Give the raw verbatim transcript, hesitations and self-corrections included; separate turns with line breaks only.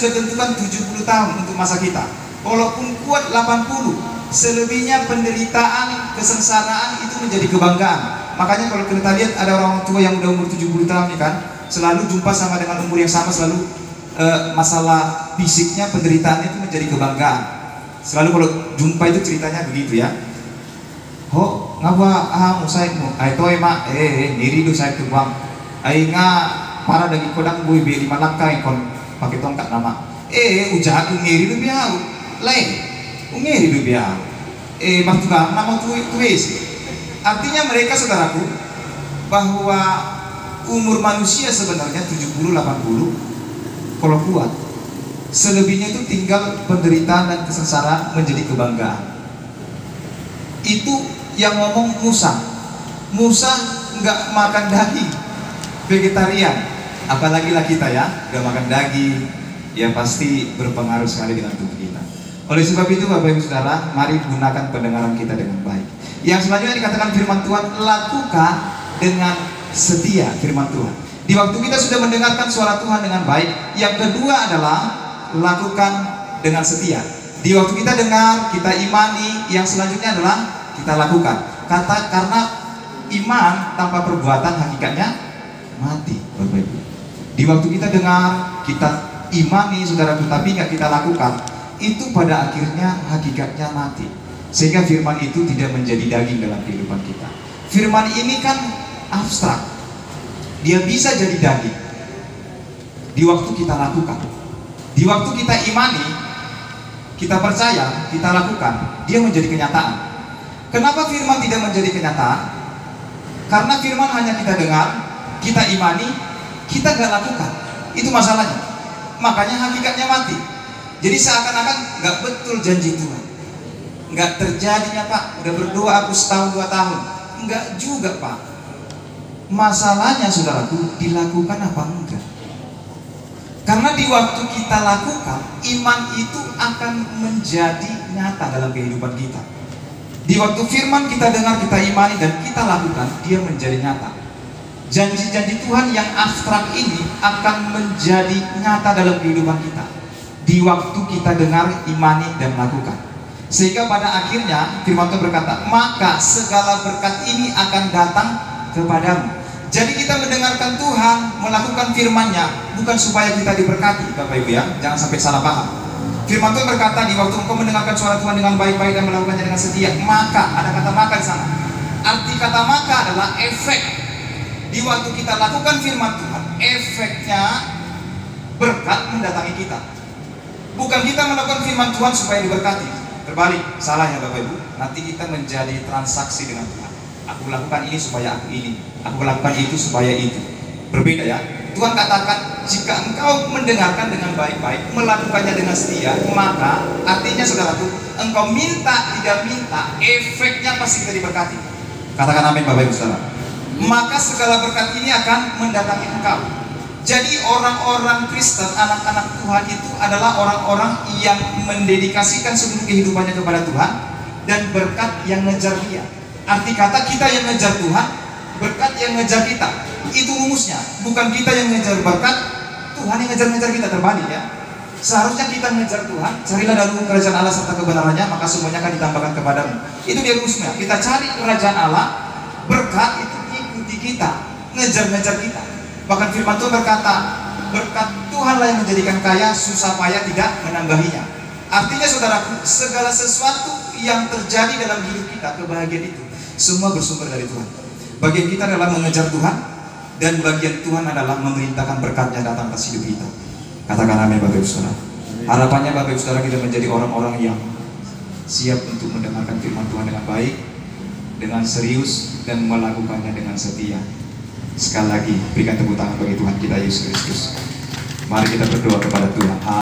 sudah tentukan tujuh puluh tahun untuk masa kita. Walaupun kuat delapan puluh, selebihnya penderitaan, kesengsaraan itu menjadi kebanggaan. Makanya kalau kita lihat ada orang tua yang udah umur tujuh puluh tahun nih kan, selalu jumpa sama dengan umur yang sama, selalu uh, masalah fisiknya, penderitaannya itu menjadi kebanggaan. Selalu kalau jumpa itu ceritanya begitu ya. Ho, ngapa ah musai mu? Ai toy ma eh diri do saya tuang. Ai nga para dagi kodang boy be lima langkah kon pakai tongkat nama. Eh ujah ngiri do biau. Lain. Ngiri do biau. Eh maktuga nama tu tuis. Artinya mereka saudaraku bahwa umur manusia sebenarnya tujuh puluh delapan puluh kalau kuat. Selebihnya itu tinggal penderitaan dan kesengsaraan menjadi kebanggaan. Itu yang ngomong Musa. Musa nggak makan daging, vegetarian. Apalagi lah kita ya, nggak makan daging, ya pasti berpengaruh sekali dengan tubuh kita. Oleh sebab itu Bapak Ibu Saudara, mari gunakan pendengaran kita dengan baik. Yang selanjutnya dikatakan firman Tuhan, lakukan dengan setia firman Tuhan. Di waktu kita sudah mendengarkan suara Tuhan dengan baik, yang kedua adalah lakukan dengan setia. Di waktu kita dengar, kita imani, yang selanjutnya adalah kita lakukan. Kata karena iman tanpa perbuatan hakikatnya mati, Bapak Ibu. Di waktu kita dengar, kita imani saudara, tetapi nggak kita lakukan, itu pada akhirnya hakikatnya mati. Sehingga firman itu tidak menjadi daging dalam kehidupan kita. Firman ini kan abstrak, dia bisa jadi daging di waktu kita lakukan. Di waktu kita imani, kita percaya, kita lakukan, dia menjadi kenyataan. Kenapa firman tidak menjadi kenyataan? Karena firman hanya kita dengar, kita imani, kita gak lakukan. Itu masalahnya. Makanya hakikatnya mati. Jadi seakan-akan gak betul janji Tuhan. Gak terjadinya Pak, udah berdoa aku setahun dua tahun. Enggak juga Pak. Masalahnya saudaraku, dilakukan apa enggak? Karena di waktu kita lakukan, iman itu akan menjadi nyata dalam kehidupan kita. Di waktu firman kita dengar, kita imani, dan kita lakukan, dia menjadi nyata. Janji-janji Tuhan yang abstrak ini akan menjadi nyata dalam kehidupan kita. Di waktu kita dengar, imani, dan lakukan. Sehingga pada akhirnya firman Tuhan berkata, maka segala berkat ini akan datang kepadamu. Jadi kita mendengarkan Tuhan, melakukan firman-Nya, bukan supaya kita diberkati, Bapak Ibu ya, jangan sampai salah paham. Firman Tuhan berkata, di waktu engkau mendengarkan suara Tuhan dengan baik-baik dan melakukannya dengan setia, maka, ada kata maka di sana. Arti kata maka adalah efek. Di waktu kita lakukan firman Tuhan, efeknya berkat mendatangi kita. Bukan kita melakukan firman Tuhan supaya diberkati. Terbalik, salah ya Bapak Ibu. Nanti kita menjadi transaksi dengan Tuhan. Aku lakukan ini supaya aku ini, aku lakukan itu supaya itu. Berbeda ya. Tuhan katakan, jika engkau mendengarkan dengan baik-baik, melakukannya dengan setia, maka artinya saudaraku, engkau minta tidak minta, efeknya pasti kita diberkati. Katakan amin Bapak Ibu Saudara. Maka segala berkat ini akan mendatangi engkau. Jadi orang-orang Kristen, anak-anak Tuhan itu adalah orang-orang yang mendedikasikan seluruh kehidupannya kepada Tuhan, dan berkat yang ngejar dia. Arti kata kita yang ngejar Tuhan, berkat yang ngejar kita. Itu rumusnya. Bukan kita yang ngejar berkat, Tuhan yang ngejar-ngejar kita. Terbalik ya. Seharusnya kita ngejar Tuhan, carilah dahulu kerajaan Allah serta kebenarannya, maka semuanya akan ditambahkan kepadamu. Itu dia rumusnya. Kita cari kerajaan Allah, berkat itu ikuti kita, ngejar-ngejar kita. Bahkan firman Tuhan berkata, berkat Tuhanlah yang menjadikan kaya, susah payah tidak menambahinya. Artinya saudaraku, segala sesuatu yang terjadi dalam hidup kita, kebahagiaan itu semua bersumber dari Tuhan. Bagian kita adalah mengejar Tuhan, dan bagian Tuhan adalah memerintahkan berkatnya datang atas hidup kita. Katakan amin Bapak Ibu Saudara. Harapannya Bapak Ibu Saudara kita menjadi orang-orang yang siap untuk mendengarkan firman Tuhan dengan baik, dengan serius, dan melakukannya dengan setia. Sekali lagi berikan tepuk tangan bagi Tuhan kita Yesus Kristus. Mari kita berdoa kepada Tuhan.